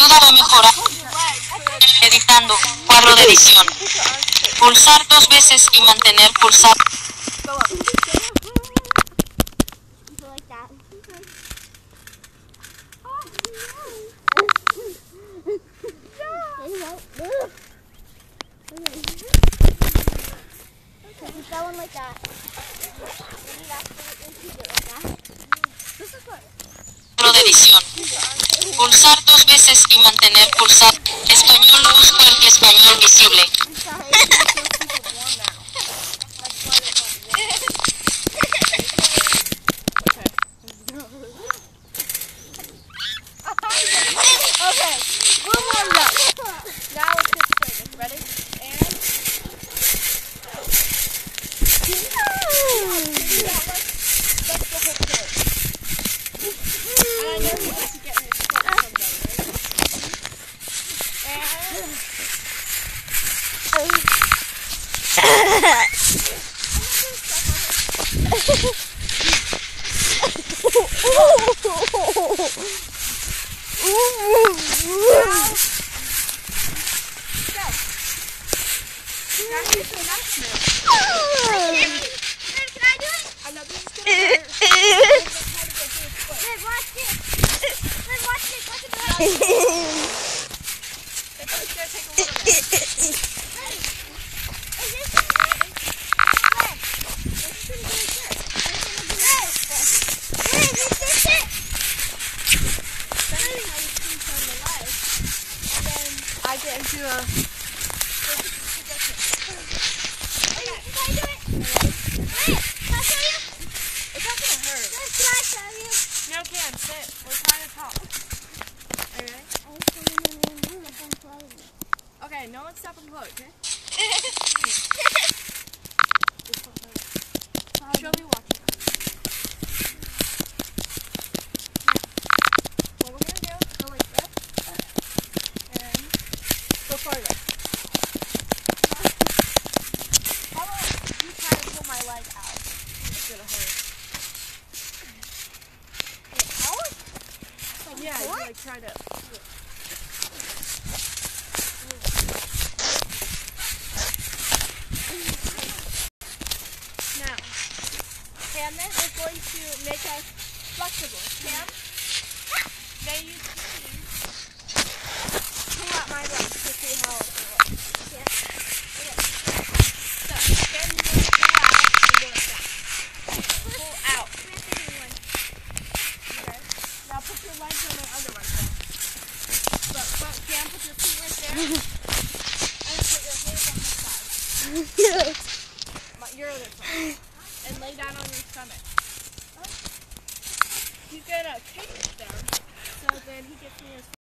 ayuda a mejorar. Editando. Cuadro de edición. Pulsar 2 veces y mantener pulsar. Cuadro de edición. Pulsar 2 veces y mantener pulsar. Español busco el español visible. I get into a... It's not gonna hurt. Can I show you? No, Cam, sit. We're trying to talk. Are you ready? Okay, no one stop and float, okay? She'll be watching us. Now, what we're gonna do is go like this. And go farther. How about you try to pull my leg out? It's gonna hurt. Yeah, you like try to. Now, Cam is going to make us flexible. Cam, now you pull out my leg to see how it works. Yeah. Okay. So, Cam, you're going to pull out and go like that. Pull out. Okay. Now put your legs on my other one. But Cam, put your feet right there. And put your hands on this side. Your other side. And lay down on your stomach. He's gonna kick it down. So then he gets me his